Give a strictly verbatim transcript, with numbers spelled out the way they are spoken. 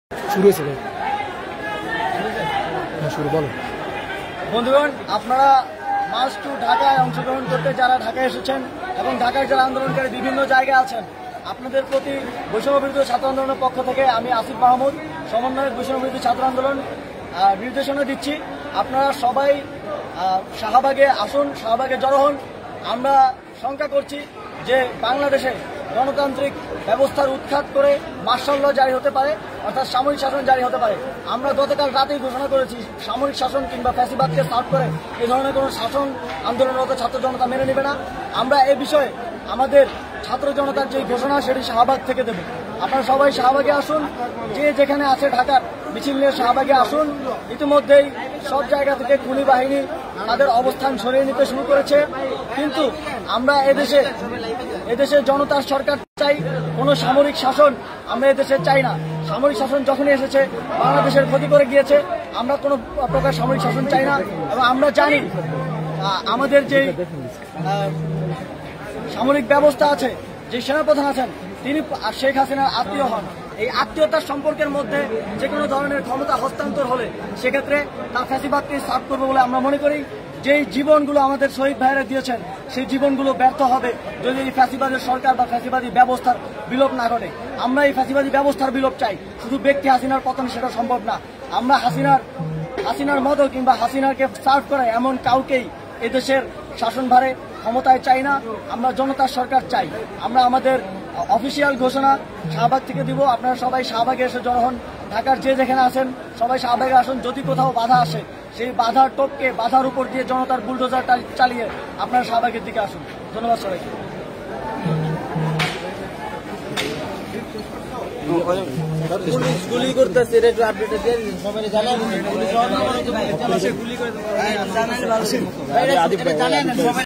শুরু হয়েছে শুরু বলো। বন্ধুগণ, আপনারা মার্চ টু ঢাকায় অংশগ্রহণ করতে যারা ঢাকায় এসেছেন এবং ঢাকায় যারা আন্দোলনকারী বিভিন্ন জায়গায় আছেন, আপনাদের প্রতি বৈষম্য বিরোধী ছাত্র আন্দোলনের পক্ষ থেকে আমি আসিফ মাহমুদ, সমন্বয়ক বৈষম্য বিরোধী ছাত্র আন্দোলন, নির্দেশনা দিচ্ছি আপনারা সবাই শাহবাগে আসুন, শাহবাগে জড়ো হন। আমরা শঙ্কা করছি যে বাংলাদেশে গণতান্ত্রিক ব্যবস্থার উৎখাত করে মার্শাল ল জারি হতে পারে, অর্থাৎ সামরিক শাসন জারি হতে পারে। আমরা গতকাল রাতেই ঘোষণা করেছি সামরিক শাসন কিংবা ফ্যাসিবাদকে সার্ভ করে এই ধরনের কোনো শাসন আন্দোলনরত ছাত্র জনতা মেনে নেবে না। আমরা এ বিষয়ে আমাদের ছাত্র জনতার যে ঘোষণা সেটি শাহবাগ থেকে দেব। আপনারা সবাই শাহবাগে আসুন, যে যেখানে আছে ঢাকার মিছিল নিয়ে শাহবাগে আসুন। ইতিমধ্যেই সব জায়গা থেকে খুনি বাহিনী তাদের অবস্থান সরিয়ে নিতে শুরু করেছে, কিন্তু আমরা এদেশে এদেশে জনতার সরকার চাই, কোনো সামরিক শাসন আমরা এদেশে চাই না। সামরিক শাসন যখনই এসেছে বাংলাদেশের ক্ষতি করে গিয়েছে, আমরা কোনো প্রকার সামরিক শাসন চাই না। এবং আমরা জানি আমাদের যে সামরিক ব্যবস্থা আছে, যে সেনাপ্রধান আছেন, তিনি শেখ হাসিনার আত্মীয় হন। এই আত্মীয়তার সম্পর্কের মধ্যে যে কোনো ধরনের ক্ষমতা হস্তান্তর হলে সেক্ষেত্রে তা ফ্যাসিবাদকে সার্ভ করবে বলে আমরা মনে করি। যেই জীবনগুলো আমাদের শহীদ ভাইয়েরা দিয়েছেন সেই জীবনগুলো ব্যর্থ হবে যদি এই ফ্যাসিবাদের সরকার বা ফ্যাসিবাদী ব্যবস্থার বিলোপ না ঘটে। আমরা এই ফ্যাসিবাদী ব্যবস্থার বিলোপ চাই, শুধু ব্যক্তি হাসিনার পতন সেটা সম্ভব না। আমরা হাসিনার হাসিনার মতো কিংবা হাসিনাকে সার্ভ করে এমন কাউকেই এদেশের শাসনভারে ক্ষমতায় চাই না। আমরা জনতার সরকার চাই। আমরা আমাদের অফিসিয়াল ঘোষণা শাহবাগ থেকে দিব। আপনারা সবাই শাহবাগে এসে জড়ো হন। ঢাকার যে যেখানে আছেন সবাই শাহবাগে আসুন। যদি কোথাও বাধা আসে সেই বাধার টপকে বাধার উপর দিয়ে জনতার বুলডোজার চালিয়ে আপনারা শাহবাগের দিকে আসুন। ধন্যবাদ সবাইকে। গুলি করতেছে একটু আপডেট দিয়ে সবাই জানান।